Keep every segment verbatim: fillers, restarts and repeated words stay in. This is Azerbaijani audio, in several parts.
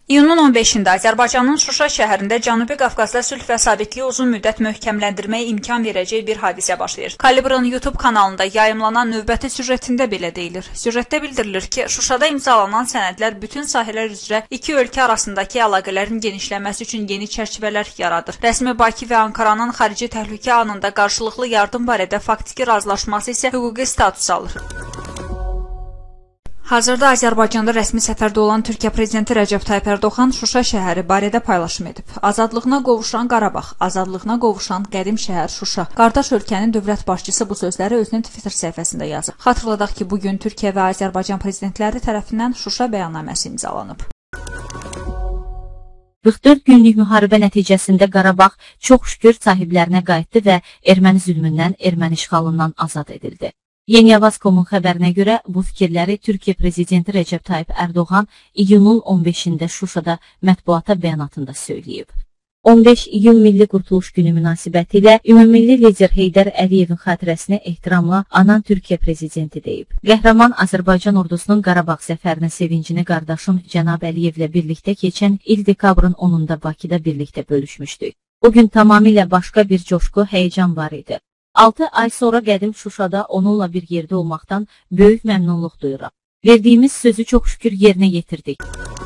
İyunun on beşində Azərbaycanın Şuşa şəhərində Cənubi Qafqazda sülh və sabitliyi uzun müddət möhkəmləndirməyə imkan verəcək bir hadisə baş verir. Kalibrın YouTube kanalında yayımlanan növbəti süjetində belə deyilir. Süjetdə bildirilir ki, Şuşada imzalanan sənədlər bütün sahələr üzrə iki ölkə arasındakı əlaqələrin genişlənməsi üçün yeni çərçivələr yaradır. Rəsmi Bakı və Ankaranın xarici təhlükə anında qarşılıqlı yardım barədə faktiki razılaşması isə hüquqi status alır. Hazırda Azərbaycanda rəsmi səfərdə olan Türkiyə prezidenti Rəcəb Tayyip Ərdoğan Şuşa şəhəri barədə paylaşım edib. Azadlığına qovuşan Qarabağ, azadlığına qovuşan qədim şəhər Şuşa. Qardaş ölkənin dövlət başçısı bu sözləri özünün Twitter səhifəsində yazıb. Xatırladaq ki, bugün Türkiyə və Azərbaycan prezidentləri tərəfindən Şuşa bəyannaməsi imzalanıb. qırx dörd günlük müharibə nəticəsində Qarabağ çox şükür sahiblərinə qayıtdı və erməni zülmündən, erməni işğalından azad edildi. Yeni Avaz.com'un xəbərinə görə bu fikirləri Türkiyə prezidenti Rəcəb Tayyip Ərdoğan iyunun on beşində Şuşada mətbuata bəyanatında söyləyib. on beş iyun Milli Qurtuluş Günü münasibətilə Ümumilli lider Heydər Əliyevin xatirəsinə ehtiramla anan Türkiyə prezidenti deyib. Qəhrəman Azərbaycan ordusunun Qarabağ zəfərinin sevincini qardaşım Cənab Əliyevlə birlikdə keçən il dekabrın onunda Bakıda birlikdə bölüşmüşdük. Bugün tamamilə başqa bir coşku, həyəcan var idi. altı ay sonra qədim Şuşada onunla bir yerdə olmaqdan böyük məmnunluq duyuram. Verdiyimiz sözü çox şükür yerinə yetirdik.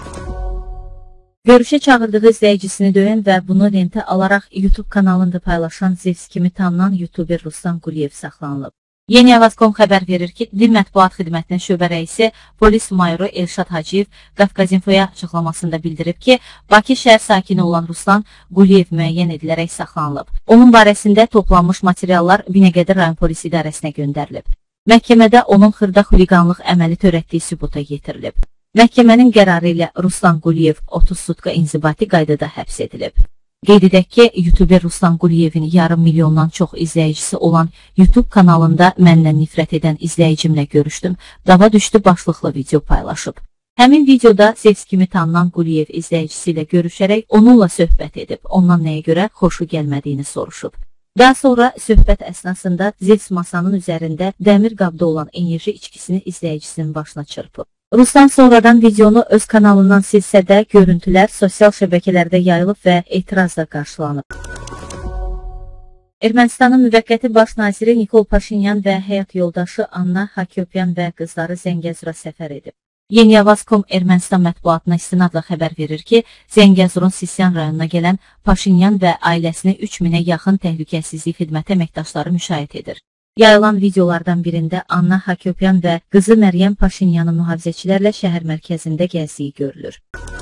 Görüşə çağırdığı izləyicisini döyən və bunu lentə alaraq YouTube kanalında paylaşan Zevs kimi tanınan YouTuber Ruslan Quliyev saxlanılıb. Yeni Avaz.com xəbər verir ki, Dil Mətbuat Xidmətinin şöbə rəisi polis mayoru Elşad Hacıyev Qafqazinfoya açıqlamasında bildirib ki, Bakı şəhər sakini olan Ruslan Quliyev müəyyən edilərək saxlanılıb. Onun barəsində toplanmış materiallar Binəqədi rayon polis idarəsinə göndərilib. Məhkəmədə onun xırda xuliqanlıq əməli törətdiyi sübuta yetirilib. Məhkəmənin qərarı ilə Ruslan Quliyev otuz sutka inzibati qaydada həbs edilib. Qeyd edək ki, YouTuber Ruslan Quliyevin yarım milyondan çox izləyicisi olan YouTube kanalında məndən nifrət edən izləyicimlə görüşdüm, dava düşdü başlıqlı video paylaşıb. Həmin videoda Zevs kimi tanınan Quliyev izləyicisi ilə görüşərək onunla söhbət edib, ondan nəyə görə xoşu gəlmədiyini soruşub. Daha sonra söhbət əsnasında Zevs masanın üzərində dəmir qabda olan enerji içkisini izləyicisinin başına çırpıb. Ruslan sonradan videonu öz kanalından silsə də, görüntülər sosial şəbəkələrdə yayılıb və etirazla qarşılanıb. Ermənistanın müvəqqəti baş naziri Nikol Paşinyan və həyat yoldaşı Anna Hakopyan və qızları Zəngəzura səfər edib. Yeni Avaz.com Ermənistan mətbuatına istinadla xəbər verir ki, Zəngəzurun Sisyan rayonuna gələn Paşinyan və ailəsini üç minə yaxın təhlükəsizlik xidməti əməkdaşları müşayiət edir. Yayılan videolardan birində Anna Hakopyan və qızı Məryəm Paşinyanın mühafizəçilərlə şəhər mərkəzində gəzdiyi görülür.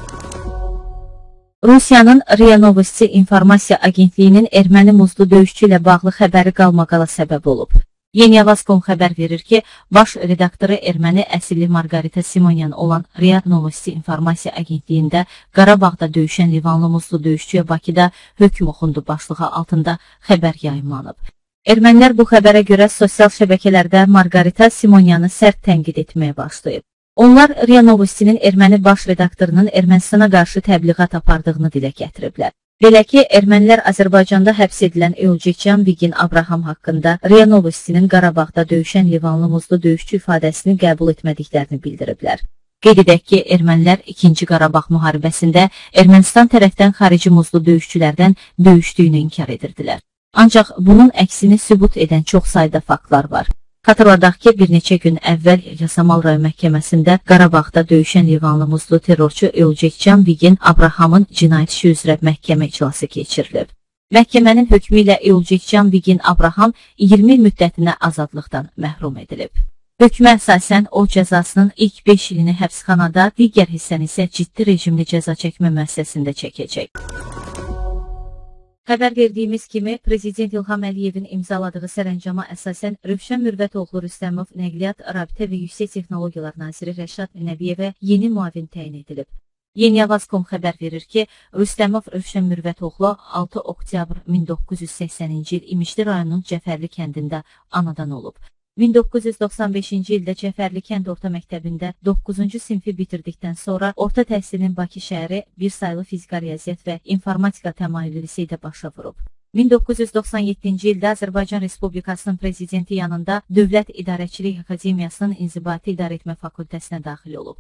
Rusiyanın RIA Novosti informasiya agentliyinin erməni muzlu döyüşçü ilə bağlı xəbəri qalmaqala səbəb olub. Yeni Avaz.com xəbər verir ki, baş redaktoru erməni əsilli Margarita Simonyan olan RIA Novosti informasiya agentliyində Qarabağda döyüşən Livanlı muzlu döyüşçüyə Bakıda hökm oxundu başlığı altında xəbər yayımlanıb. Ermənilər bu xəbərə görə sosial şəbəkələrdə Margarita Simonyanı sərt tənqid etməyə başlayıb. Onlar RIA Novostinin erməni baş redaktorunun Ermənistana qarşı təbliğat apardığını dilə gətiriblər. Belə ki, ermənilər Azərbaycanda həbs edilən Eulcekyan Vigin Abraham haqqında RIA Novostinin Qarabağda döyüşən Livanlı muzlu döyüşçü ifadəsini qəbul etmədiklərini bildiriblər. Qeyd edək ki, ermənilər ikinci Qarabağ müharibəsində Ermənistan tərəfdən xarici muzlu döyüşçülərdən döyüşdüyünü inkar edirdilər. Ancaq bunun əksini sübut edən çox sayda faktlar var. Xatırladaq ki, bir neçə gün əvvəl Yasamal rayon məhkəməsində Qarabağda döyüşən Livanlı muzlu terrorçu Eulcekyan Vigin Abrahamın cinayət işi üzrə məhkəmə iclası keçirilib. Məhkəmənin hökmü ilə Eulcekyan Vigin Abraham iyirmi il müddətinə azadlıqdan məhrum edilib. Hökmə əsasən o cəzasının ilk beş ilini həbsxanada, digər hissəni isə ciddi rejimli cəza çəkmə müəssisəsində çəkəcək. Xəbər verdiyimiz kimi, Prezident İlham Əliyevin imzaladığı sərəncama əsasən Rövşən Mürvətoğlu Rüstəmov Nəqliyyat, Rabitə və Yüksək Texnologiyalar naziri Rəşad Nəbiyevə yeni müavin təyin edilib. Yeni Avaz.com xəbər verir ki, Rüstəmov Rövşən Mürvətoğlu altı oktyabr min doqquz yüz səksəninci il İmişli rayonunun Cəfərli kəndində anadan olub. min doqquz yüz doxsan beşinci ildə Cəfərli kənd orta məktəbində doqquzuncu sinfi bitirdikdən sonra orta təhsilinin Bakı şəhəri bir saylı fizika riyaziyyat və informatika təmayüllü liseydə başa vurub. min doqquz yüz doxsan yeddinci ildə Azərbaycan Respublikasının prezidenti yanında Dövlət İdarəçilik Akademiyasının İnzibati İdarəetmə fakültəsinə daxil olub.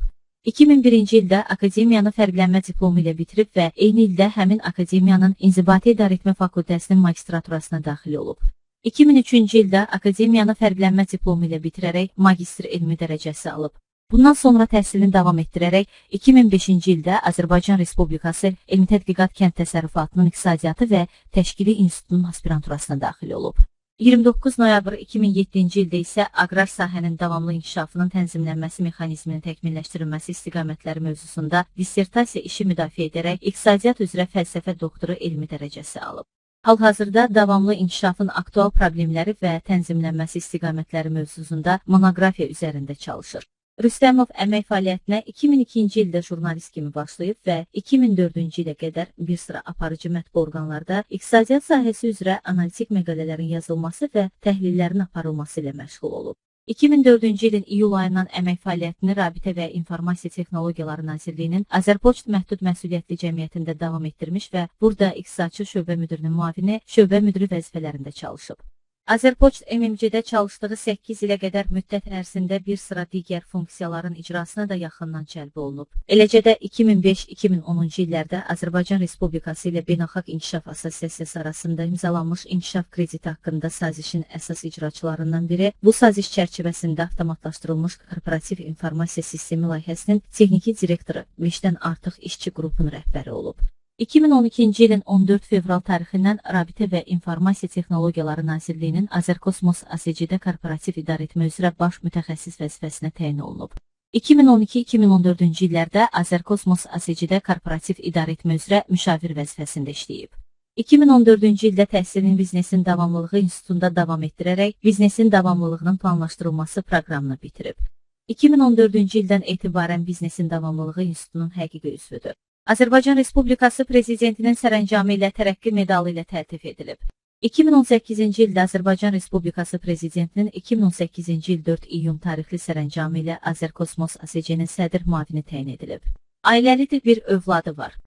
iki min birinci ildə akademiyanı fərqlənmə diplomu ilə bitirib və eyni ildə həmin akademiyanın İnzibati İdarəetmə Fakültəsinin magistraturasına daxil olub. iki min üçüncü ildə akademiyanı fərqlənmə diplomu ilə bitirərək magistr elmi dərəcəsi alıb. Bundan sonra təhsilini davam etdirərək iki min beşinci ildə Azərbaycan Respublikası Elmi Tədqiqat Kənd Təsərrüfatının İqtisadiyyatı və Təşkili İnstitutunun aspiranturasına daxil olub. iyirmi doqquz noyabr iki min yeddinci ildə isə aqrar sahənin davamlı inkişafının tənzimlənməsi mexanizminin təkmilləşdirilməsi istiqamətləri mövzusunda dissertasiya işi müdafiə edərək iqtisadiyyat üzrə fəlsəfə doktoru elmi dərəcəsi alıb. Hal-hazırda davamlı inkişafın aktual problemləri və tənzimlənməsi istiqamətləri mövzusunda monoqrafiya üzərində çalışır. Rüstəmov əmək fəaliyyətinə iki min ikinci ildə jurnalist kimi başlayıb və iki min dördüncü ilə qədər bir sıra aparıcı mətbu orqanlarda iqtisadiyyat sahəsi üzrə analitik məqalələrin yazılması və təhlillərin aparılması ilə məşğul olub. iki min dördüncü ilin iyul ayından əmək fəaliyyətini Rabitə və İnformasiya Texnologiyaları Nazirliyinin Azərpoçt Məhdud Məsuliyyətli Cəmiyyətində davam etdirmiş və burada iqtisadçı şöbə müdirinin müavini, şöbə müdiri vəzifələrində çalışıb. Azərpoçt M M C-də çalışdığı səkkiz ilə qədər müddət ərzində bir sıra digər funksiyaların icrasına da yaxından cəlb olunub. Eləcə də iki min beş iki min onuncu illərdə Azərbaycan Respublikası ilə Beynəlxalq İnkişaf Assosiasiyası arasında imzalanmış inkişaf krediti haqqında sazişin əsas icraçılarından biri, bu saziş çərçivəsində avtomatlaşdırılmış korporativ informasiya sistemi layihəsinin texniki direktoru, beşdən artıq işçi qrupunun rəhbəri olub. iki min on ikinci ilin on dörd fevral tarixindən Rabitə və İnformasiya Texnologiyaları Nazirliyinin Azərkosmos A S C-də korporativ idarəetmə üzrə baş mütəxəssis vəzifəsinə təyin olunub. iki min on iki iki min on dördüncü illərdə Azərkosmos A S C-də korporativ idarəetmə üzrə müşavir vəzifəsində işləyib. iki min on dördüncü ildə təhsilin biznesin davamlılığı institutunda davam etdirərək biznesin davamlılığının planlaşdırılması proqramını bitirib. iki min on dördüncü ildən etibarən biznesin davamlılığı institutunun həqiqi üzvüdür. Azərbaycan Respublikası Prezidentinin sərəncamı ilə tərəqqi medalı ilə təltif edilib. iki min on səkkizinci ildə Azərbaycan Respublikası Prezidentinin iki min on səkkizinci il dörd iyun tarixli sərəncamı ilə Azərkosmos A S C-nin sədr müavini təyin edilib. Ailəlidir, bir övladı var.